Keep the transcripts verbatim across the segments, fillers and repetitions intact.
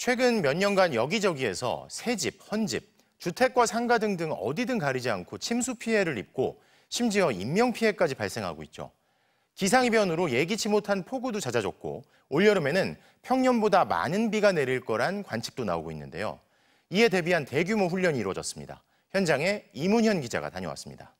최근 몇 년간 여기저기에서 새집, 헌집, 주택과 상가 등등 어디든 가리지 않고 침수 피해를 입고 심지어 인명피해까지 발생하고 있죠. 기상이변으로 예기치 못한 폭우도 잦아졌고 올여름에는 평년보다 많은 비가 내릴 거란 관측도 나오고 있는데요. 이에 대비한 대규모 훈련이 이루어졌습니다. 현장에 이문현 기자가 다녀왔습니다.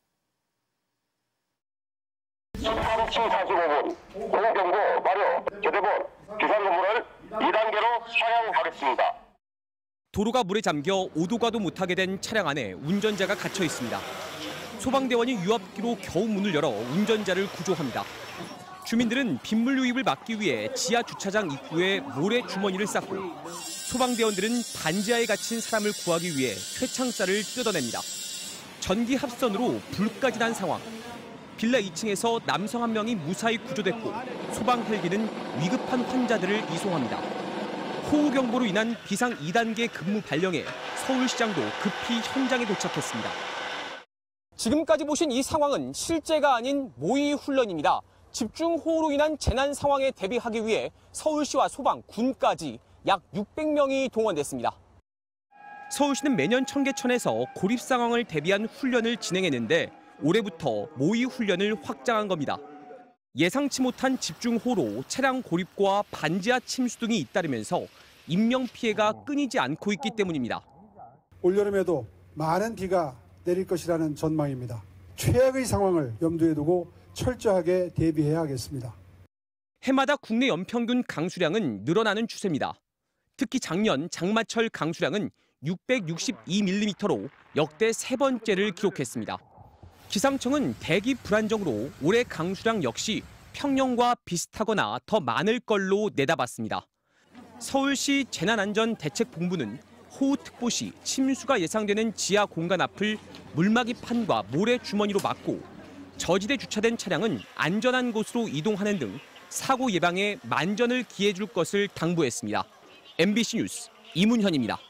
십삼 시 사십오 분, 공경보 마료, 제대본, 비상근무를 이 단계로 상향하겠습니다. 도로가 물에 잠겨 오도 가도 못하게 된 차량 안에 운전자가 갇혀 있습니다. 소방대원이 유압기로 겨우 문을 열어 운전자를 구조합니다. 주민들은 빗물 유입을 막기 위해 지하 주차장 입구에 모래 주머니를 쌓고 소방대원들은 반지하에 갇힌 사람을 구하기 위해 쇠창살을 뜯어냅니다. 전기 합선으로 불까지 난 상황. 빌라 이 층에서 남성 한 명이 무사히 구조됐고 소방 헬기는 위급한 환자들을 이송합니다. 호우 경보로 인한 비상 이 단계 근무 발령에 서울시장도 급히 현장에 도착했습니다. 지금까지 보신 이 상황은 실제가 아닌 모의 훈련입니다. 집중호우로 인한 재난 상황에 대비하기 위해 서울시와 소방, 군까지 약 육백 명이 동원됐습니다. 서울시는 매년 청계천에서 고립 상황을 대비한 훈련을 진행했는데 올해부터 모의 훈련을 확장한 겁니다. 예상치 못한 집중호우로 차량 고립과 반지하 침수 등이 잇따르면서 인명피해가 끊이지 않고 있기 때문입니다. 올여름에도 많은 비가 내릴 것이라는 전망입니다. 최악의 상황을 염두에 두고 철저하게 대비해야 하겠습니다. 해마다 국내 연평균 강수량은 늘어나는 추세입니다. 특히 작년 장마철 강수량은 육백육십이 밀리미터로 역대 세 번째를 기록했습니다. 기상청은 대기 불안정으로 올해 강수량 역시 평년과 비슷하거나 더 많을 걸로 내다봤습니다. 서울시 재난안전대책본부는 호우특보 시 침수가 예상되는 지하 공간 앞을 물막이 판과 모래 주머니로 막고 저지대 주차된 차량은 안전한 곳으로 이동하는 등 사고 예방에 만전을 기해줄 것을 당부했습니다. 엠비씨 뉴스 이문현입니다.